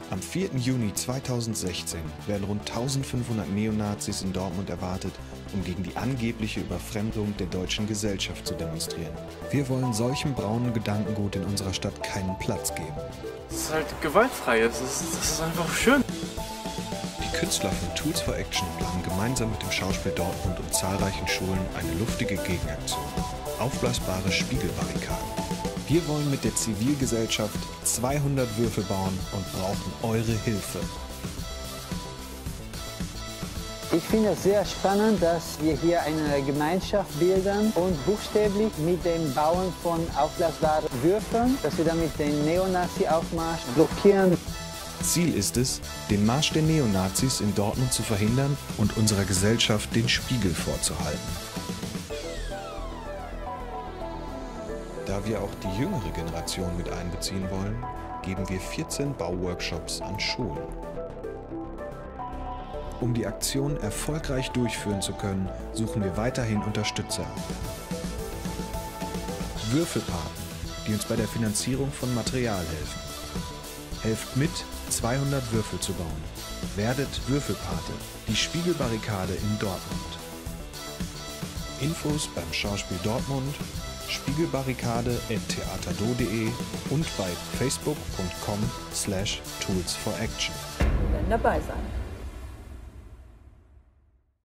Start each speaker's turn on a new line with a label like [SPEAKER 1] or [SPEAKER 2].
[SPEAKER 1] Am 4. Juni 2016 werden rund 1500 Neonazis in Dortmund erwartet, um gegen die angebliche Überfremdung der deutschen Gesellschaft zu demonstrieren. Wir wollen solchem braunen Gedankengut in unserer Stadt keinen Platz geben.
[SPEAKER 2] Es ist halt gewaltfrei, das ist einfach schön.
[SPEAKER 1] Die Künstler von Tools for Action planen gemeinsam mit dem Schauspiel Dortmund und zahlreichen Schulen eine luftige Gegenaktion. Aufblasbare Spiegelbarrikaden. Wir wollen mit der Zivilgesellschaft 200 Würfel bauen und brauchen eure Hilfe.
[SPEAKER 3] Ich finde es sehr spannend, dass wir hier eine Gemeinschaft bilden und buchstäblich mit dem Bauen von aufblasbaren Würfeln, dass wir damit den Neonazi-Aufmarsch blockieren.
[SPEAKER 1] Ziel ist es, den Marsch der Neonazis in Dortmund zu verhindern und unserer Gesellschaft den Spiegel vorzuhalten. Da wir auch die jüngere Generation mit einbeziehen wollen, geben wir 14 Bauworkshops an Schulen. Um die Aktion erfolgreich durchführen zu können, suchen wir weiterhin Unterstützer. Würfelpaten, die uns bei der Finanzierung von Material helfen. Helft mit, 200 Würfel zu bauen. Werdet Würfelpate, die Spiegelbarrikade in Dortmund. Infos beim Schauspiel Dortmund, spiegelbarrikade@theaterdo.de und bei facebook.com/toolsforaction.
[SPEAKER 4] Wir werden dabei sein.